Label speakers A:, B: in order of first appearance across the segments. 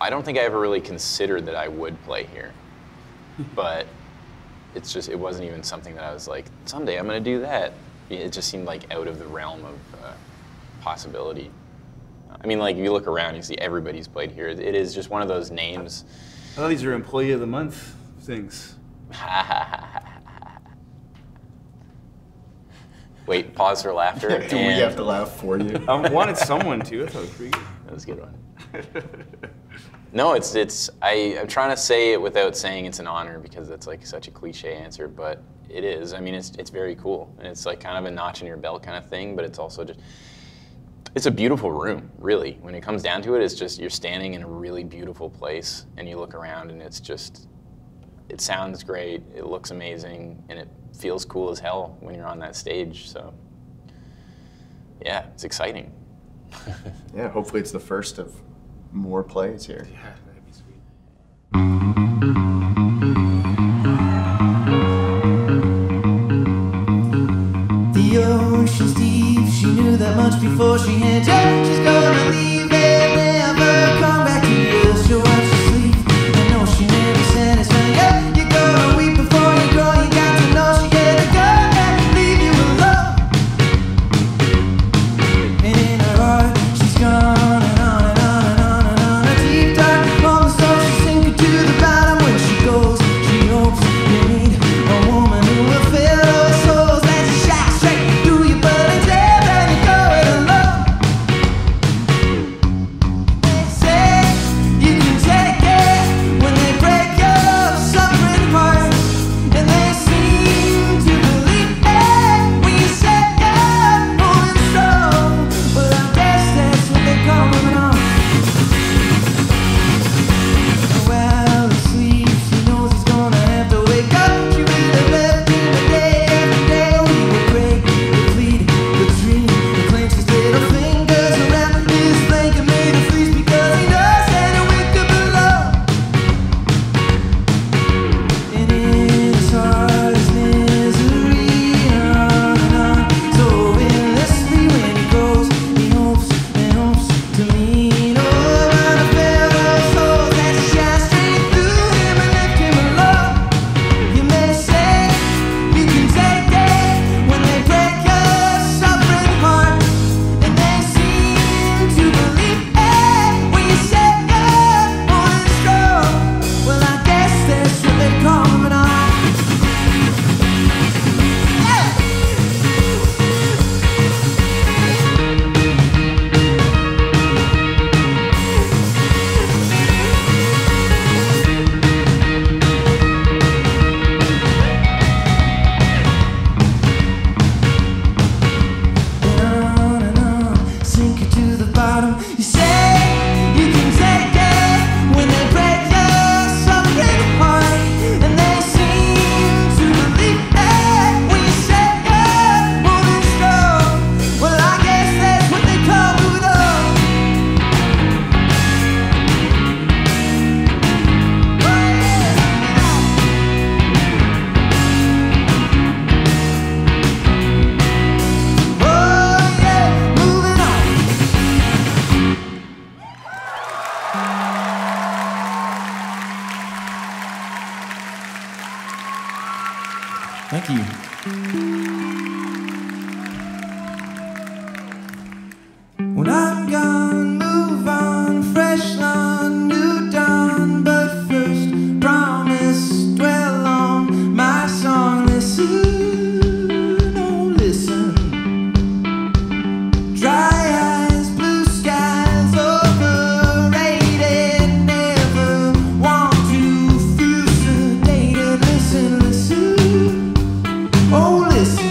A: I don't think I ever really considered that I would play here, but it's just, it wasn't even something that I was like, someday I'm going to do that. It just seemed like out of the realm of possibility. I mean, like, if you look around, you see everybody's played here. It is just one of those names.
B: I thought these are Employee of the Month things.
A: Wait, pause for laughter.
C: Do we have to laugh for you?
B: I wanted someone to. I thought it was pretty good.
A: That was a good one. No, I'm trying to say it without saying it's an honor because it's like such a cliche answer, but it is. I mean, it's very cool. And it's like kind of a notch in your belt kind of thing, but it's also just, it's a beautiful room, really. When it comes down to it, it's just, you're standing in a really beautiful place and you look around and it's just, it sounds great, it looks amazing, and it feels cool as hell when you're on that stage, so yeah, it's exciting.
C: Yeah, hopefully it's the first of more plays here.
B: Yeah, that'd be sweet.
D: The ocean's deep, she knew that much before she had jumped. She's gonna leave and never come back to you. She'll watch you sleep, I know she never satisfied. Yeah, you're gonna weep before you go. You got to know she had to go and leave you alone. And in her heart, she's gone and on and on and on and on. A deep dark on the soul, she'll sink her to the bottom. When she goes, she hopes you need a woman who will fill those souls that she shot straight through you, but instead then you go it alone. They say you can take it when they break your suffering heart, and they seem to believe it when you say you're going strong. Well, I guess that's what they call moving on. Well, asleep, she knows he's gonna have to wake up. She would have left him the day after day. Oh, he would break, would plead, would dream, would clench his little fingers around his leg and made her freeze because he knows that a week could below. And in his heart is misery, on and on, so endlessly. When he goes, he hopes and hopes to lean over the fellow souls that shine straight through him and lift him alone. You may say you can take it when they break your suffering heart, and they seem to believe it when you say you're going strong. Well, I guess that's what they call moving on. And on, sink her to the bottom. You say you can take it when they break your suffering heart, and they seem to believe it when you say you're moving strong. Well, I guess that's what they call moving on. Oh yeah, moving on. Thank you. When I'm gone, move on, fresh lawn, new dawn. But first, promise, dwell on my song. Listen, oh listen. Dry eyes, blue skies, overrated. Never want to feel sedated. Listen, listen, oh listen.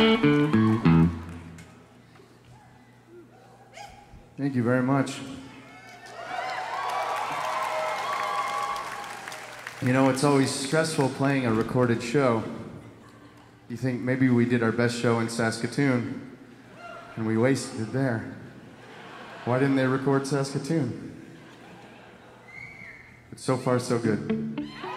E: Thank you very much. You know, it's always stressful playing a recorded show. You think maybe we did our best show in Saskatoon, and we wasted it there. Why didn't they record Saskatoon? But so far, so good.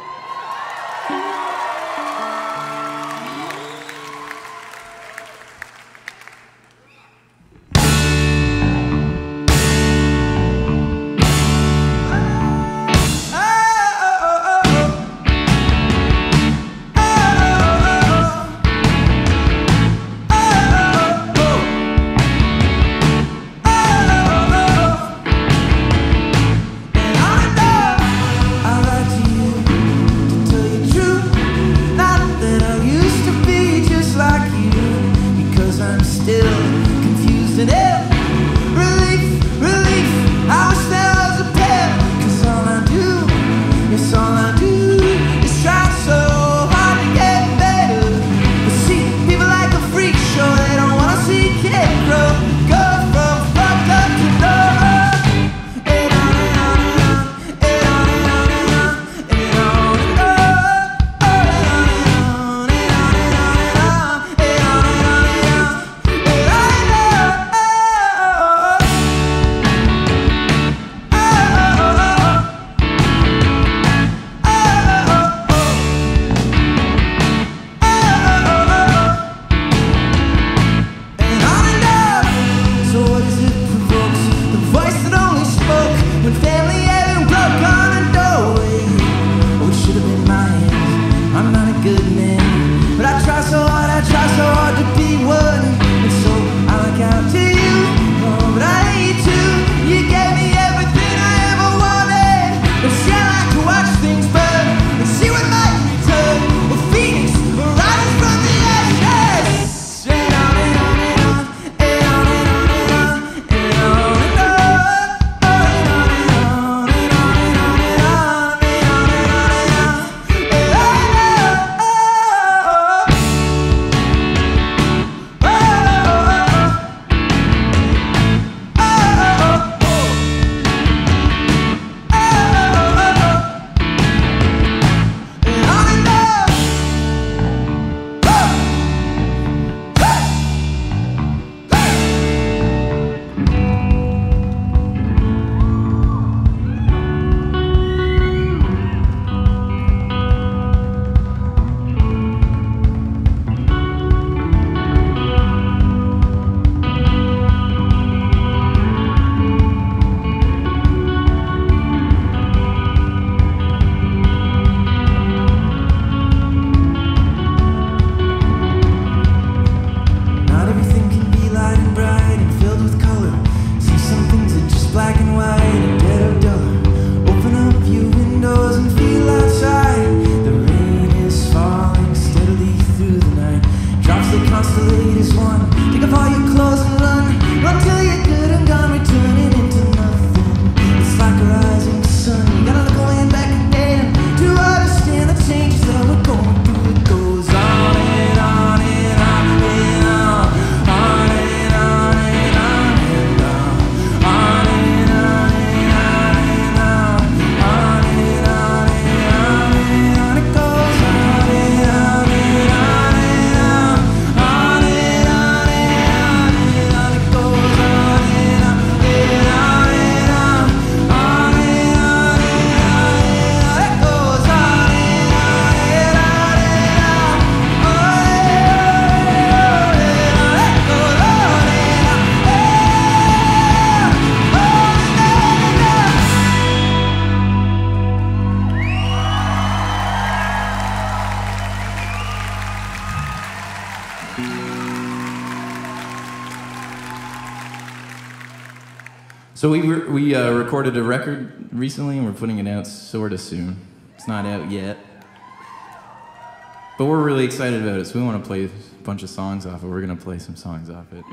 F: So we recorded a record recently, and we're putting it out sort of soon. It's not out yet. But we're really excited about it, so we want to play a bunch of songs off it. We're going to play some songs off it.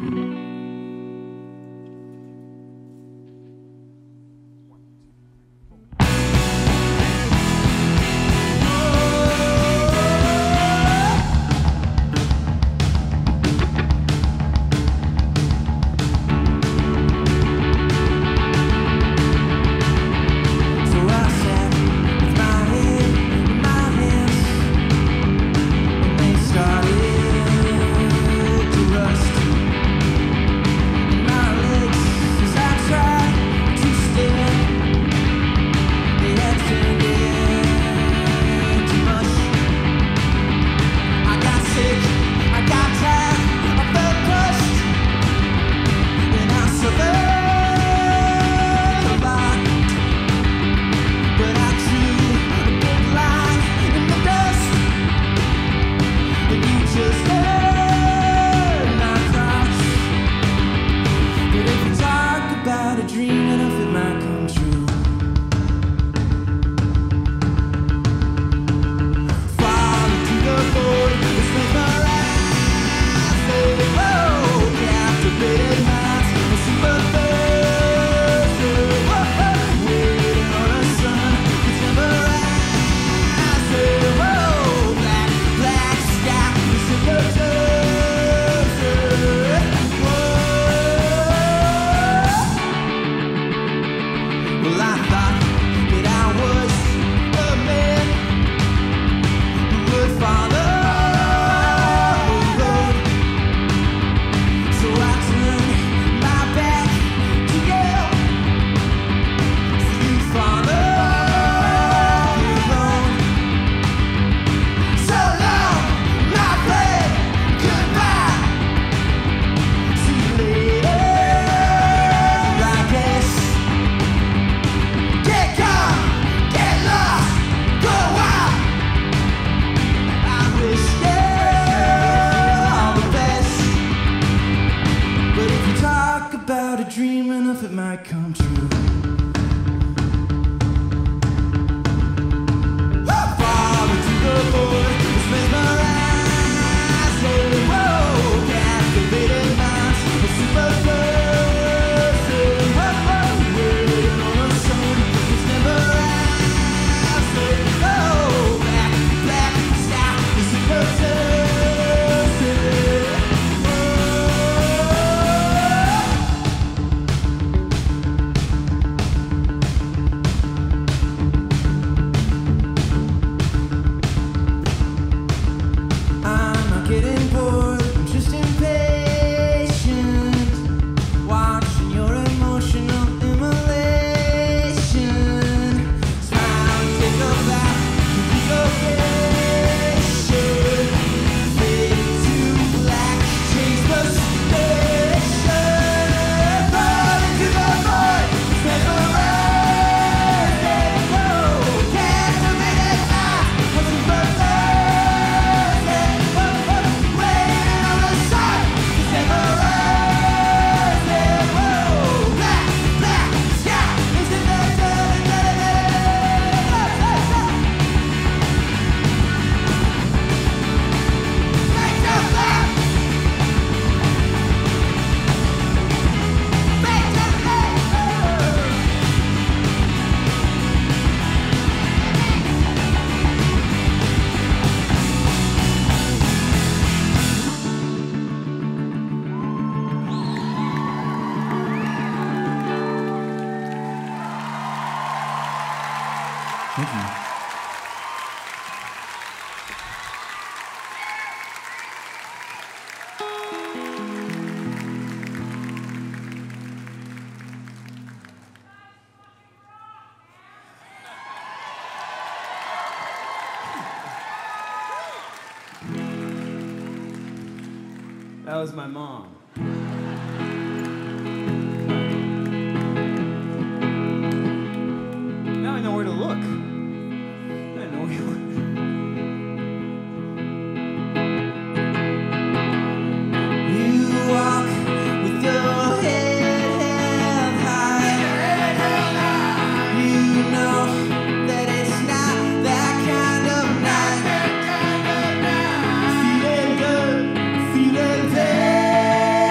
F: might come true.
D: Far into the void, it's mesmerized. Whoa, captivated minds, a super person. Waiting on a sun, it's never rise. Oh, black sky, the super person. I'm not getting bored, I'm just impatient. Watching your emotional immolation. Smile and take a bath, evocation. Fade to black, change the station. Fall into the void, mesmerized. Whoa, captivated mind, a super waiting on the sun, it's mesmerized. Whoa, black sky, it's in the
F: Thank you.
B: That was my mom. Now I know where to look. I know where to look.
D: You walk with your head held high. You know that it's not that kind of night. Feeling good, feeling pain.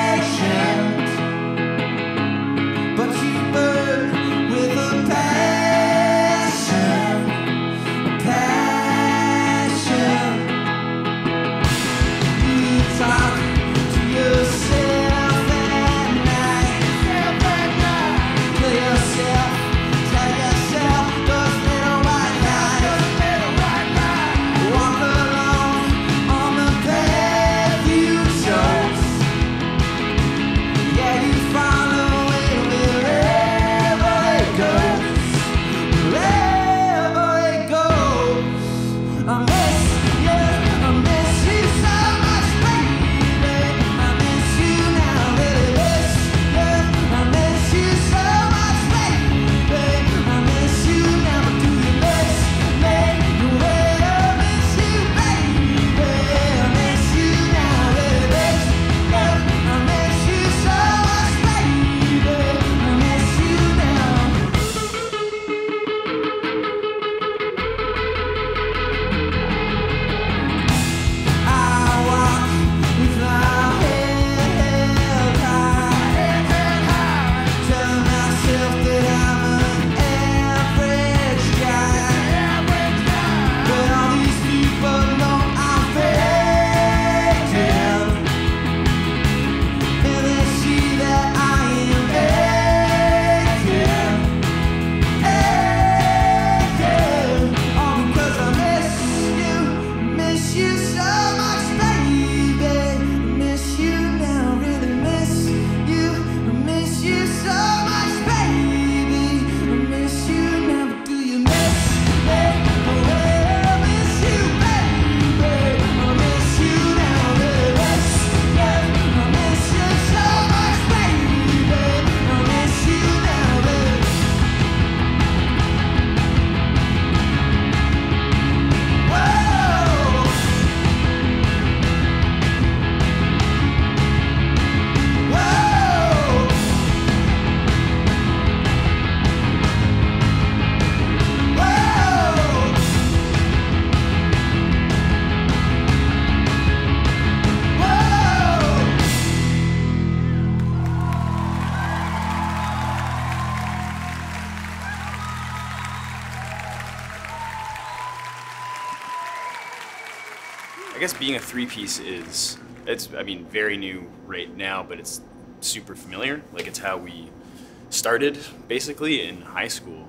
G: guess being a three-piece is, I mean, very new right now, but it's super familiar. Like, it's how we started, basically, in high school.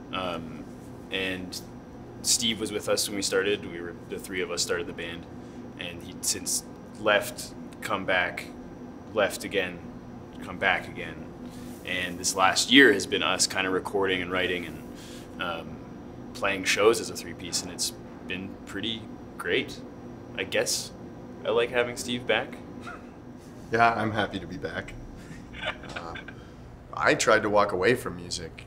G: And Steve was with us when we started. The three of us started the band. And he'd since left, come back, left again, come back again. And this last year has been us kind of recording and writing and playing shows as a three-piece, and it's been pretty great. I guess I like having Steve back.
C: Yeah, I'm happy to be back. I tried to walk away from music,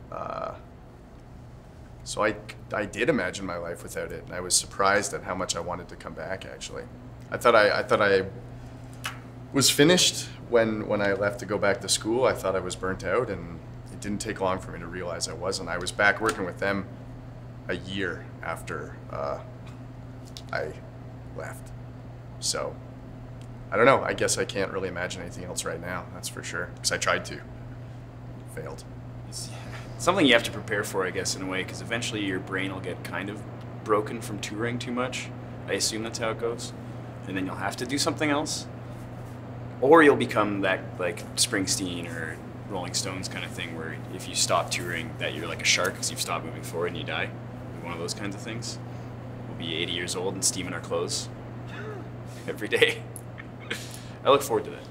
C: so I did imagine my life without it, and I was surprised at how much I wanted to come back. Actually, I thought I was finished when I left to go back to school. I thought I was burnt out, and it didn't take long for me to realize I wasn't. I was back working with them a year after I left. So, I don't know. I guess I can't really imagine anything else right now, that's for sure. Because I tried to. Failed.
G: It's something you have to prepare for, I guess, in a way, because eventually your brain will get kind of broken from touring too much. I assume that's how it goes. And then you'll have to do something else. Or you'll become that, like, Springsteen or Rolling Stones kind of thing, where if you stop touring, that you're like a shark because you've stopped moving forward and you die. One of those kinds of things. We'll be 80 years old and steaming our clothes every day. I look forward to that.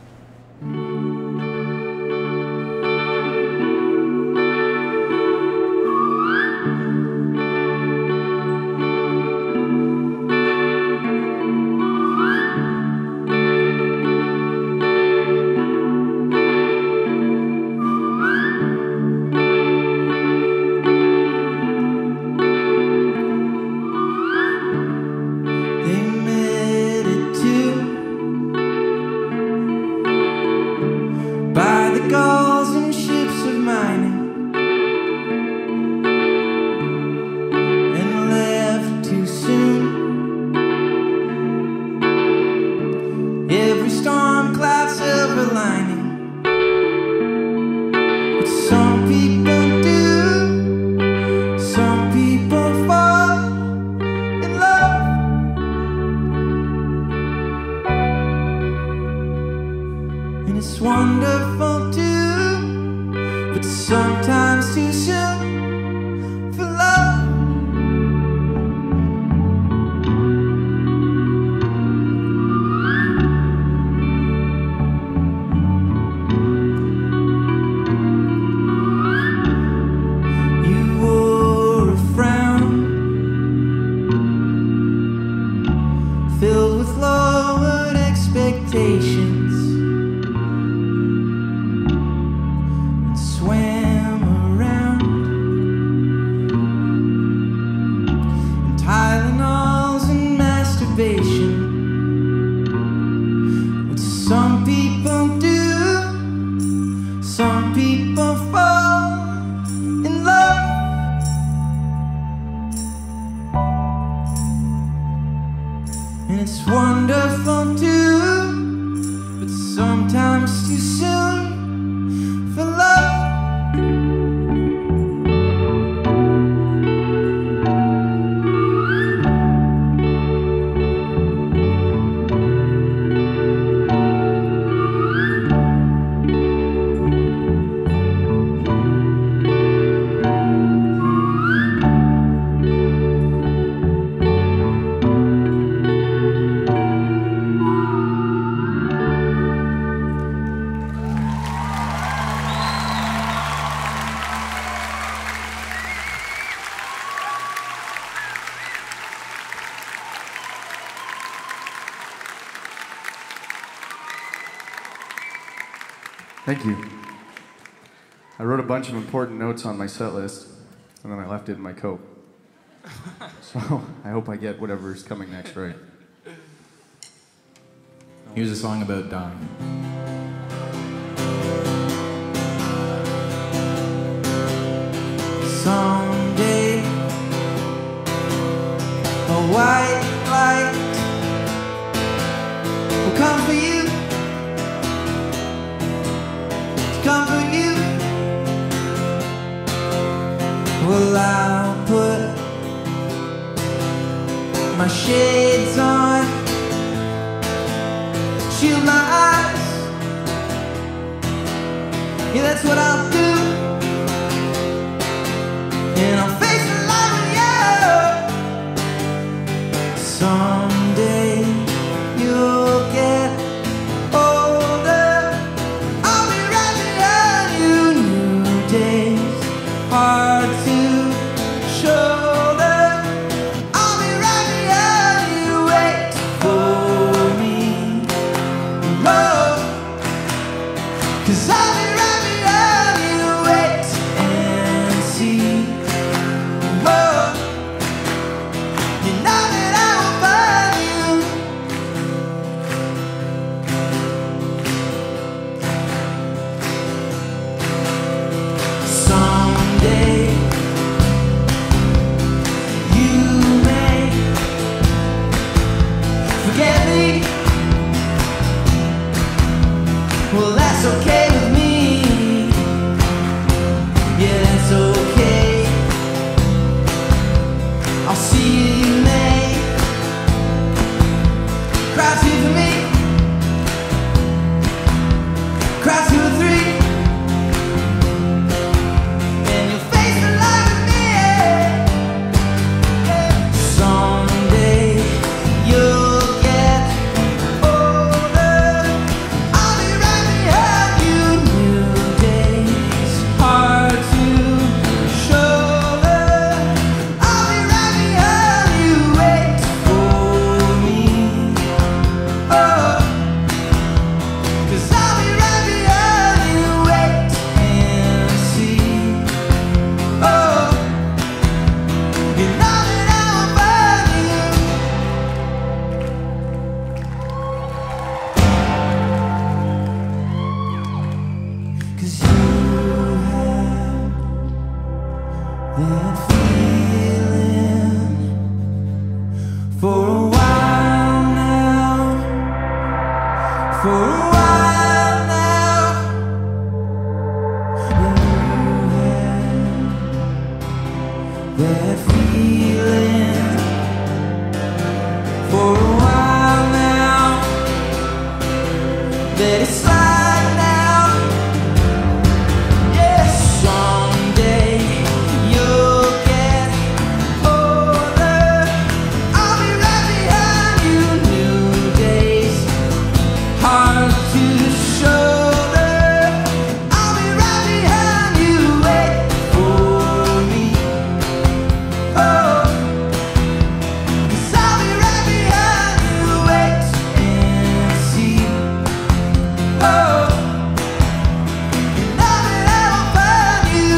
E: Thank you. I wrote a bunch of important notes on my set list, and then I left it in my coat. So I hope I get whatever's coming next right.
F: Here's a song about dying.
D: Someday, a white light will come for you, to comfort you. Well, I'll put my shades on shield my eyes. Yeah, that's what I'll do. And I'll face the light with you. Someday you'll get older. I'll be right behind you. New days, hard to shoulder. I'll be right behind you. Wait for me. Oh, 'cause I'll be right behind you. Wait and see. Oh, you know that I will find you. Someday you may forget me. Well, that's okay with me. Yeah, that's okay. I'll see you may cry two for me, cry 2 or 3, and you'll face the light with me. Someday you'll get older. I'll be right behind you. New days, hard to shoulder. I'll be right behind you. Wait for me. Oh, 'cause I'll be right behind you. Wait and see. Oh, you know that I will find you. 'Cause you have that feeling for a while now, for a while now. You have that feeling for a while now. Let it slide now. Yes, someday you'll get older. I'll be right behind you. New days, hard to shoulder. I'll be right behind you. Wait for me. Oh, 'cause I'll be right behind you. Wait and see. Oh, you know that I will find you.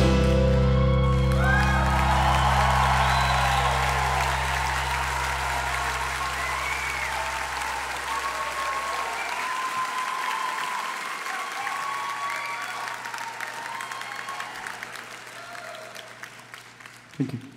E: Thank you.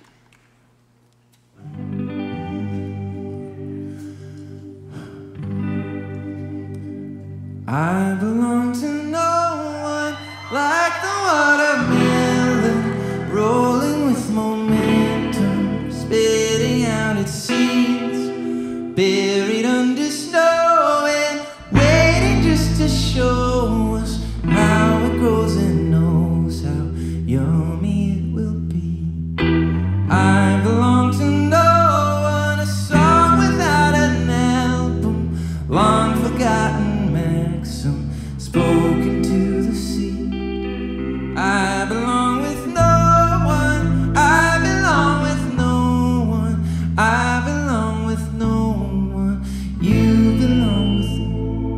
D: I belong to no one like the watermelon, rolling with momentum, spitting out its seeds, buried under snow and waiting just to show us how it grows and knows how yummy it will be. I belong to no one, a song without an album, long forgotten maxim spoken to the sea. I belong with no one, I belong with no one, I belong with no one, you belong with me.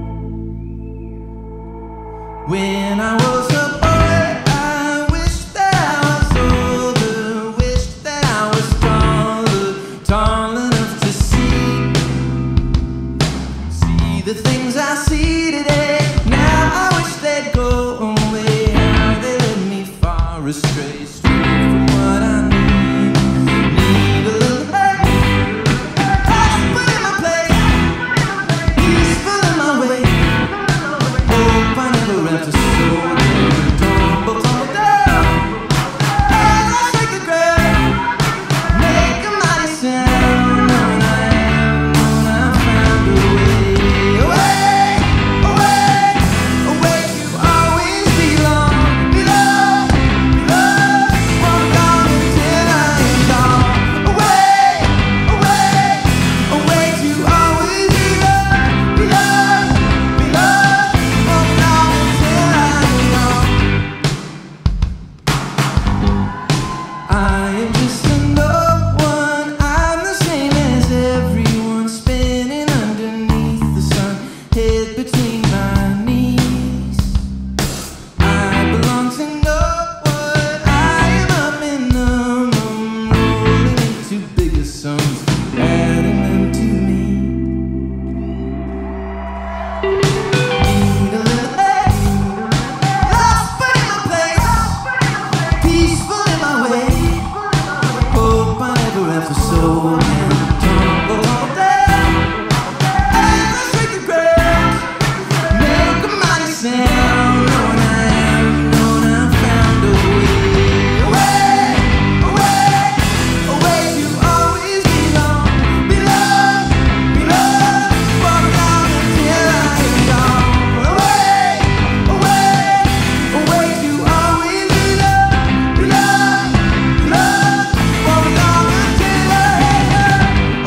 D: When I was a boy, I wished that I was older, wished that I was taller, tall enough to see the things I see today. Now I wish they'd go away. How they led me far astray, straight from what I need. Need a little help, put in my place, peaceful in my way. Hope I never have to tumble, tumble down. As I shake the ground, make a mighty sound. When I found a way away. head between my knees. I belong to no one. I am a minimum, rolling into bigger sums, adding them to me. Need a little air, lost but in my place, peaceful in my way. Hope I never have to soul and tumble all day. Ever shake the ground, make a mighty sound. Knowing I am, knowing I found a way. Away to always belong, belong, belong. Walk along until I am gone. Away to always belong, belong, belong. Walk along until I am gone.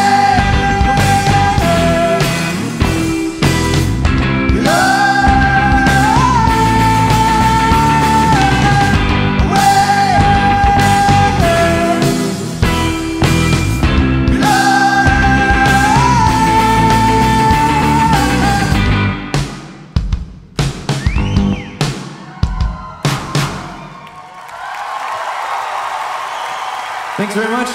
F: Thanks very much.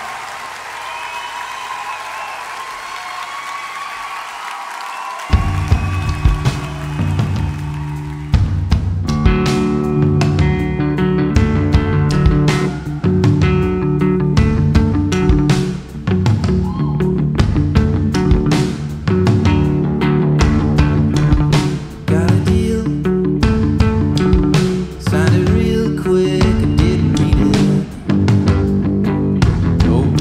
D: Got a deal, signed it real quick, I didn't read it. Nope.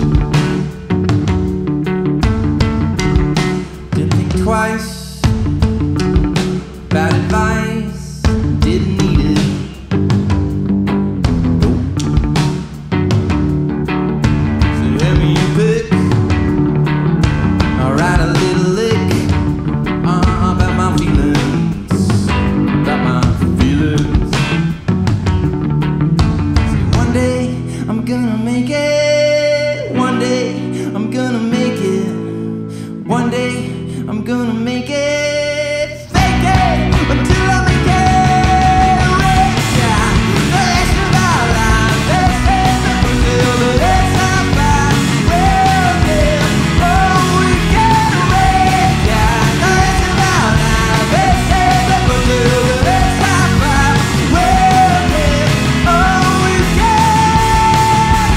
D: Didn't think twice about advice, didn't need it. Nope. So hand me your pick, I'll write a little lick about my feelings, about my feelings. Say one day I'm gonna make it. One day I'm gonna make it. One day I'm gonna make it. Fake it until I make it. Yeah, the rest of our life, let's say that we're still, but it's not fine. Well, yeah, oh, we get away. Yeah, the rest of our life, let's say that we're still, but it's not fine. Well, yeah, oh, we get.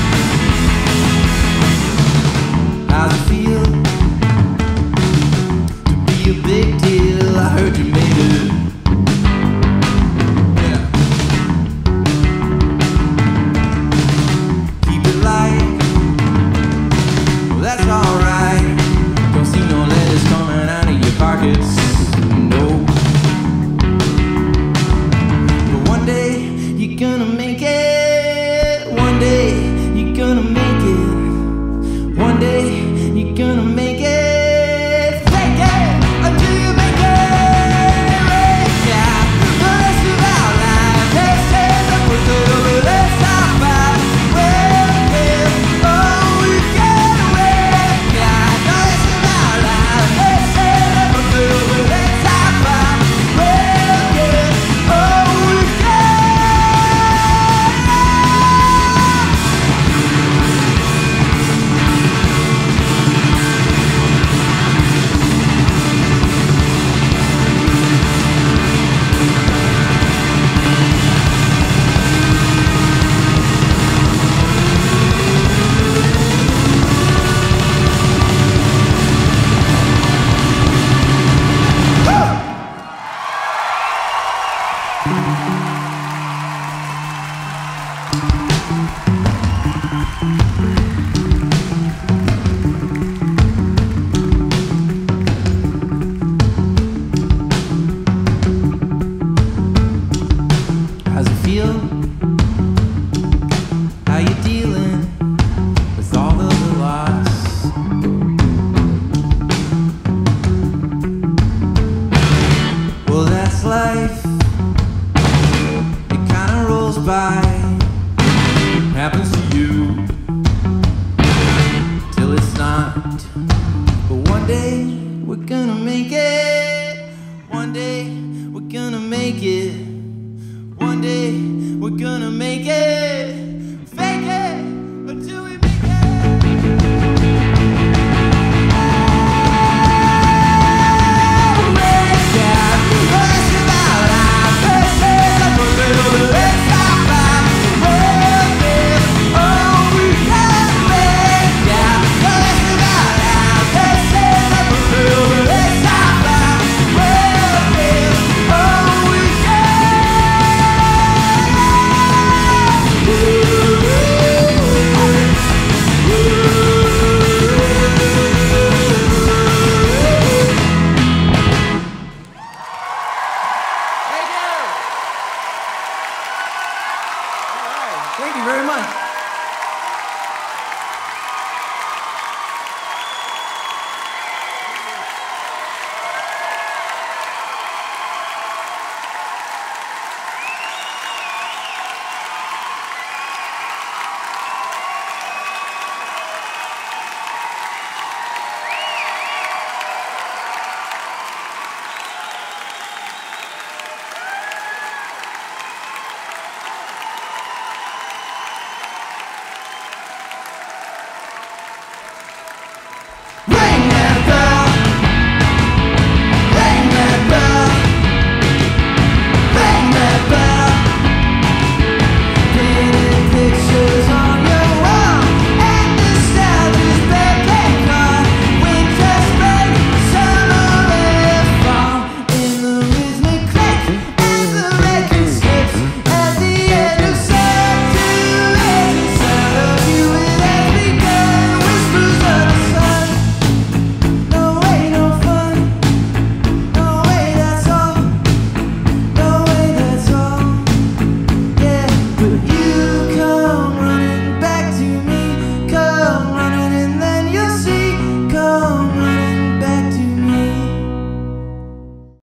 D: How's it feel to be a big deal? I heard you made it. Yeah. Keep it light. Well, that's alright. Don't see no letters coming out of your pockets. No. But one day you're gonna make it. One day you're gonna make it. One day you're gonna make it. Fake it until you make it. Yeah, the rest of our life, they say that we're good, but let's not fight. Well, yeah, oh, we get away. Yeah, the rest of our life, they say that we're good, but make it. One day we're gonna make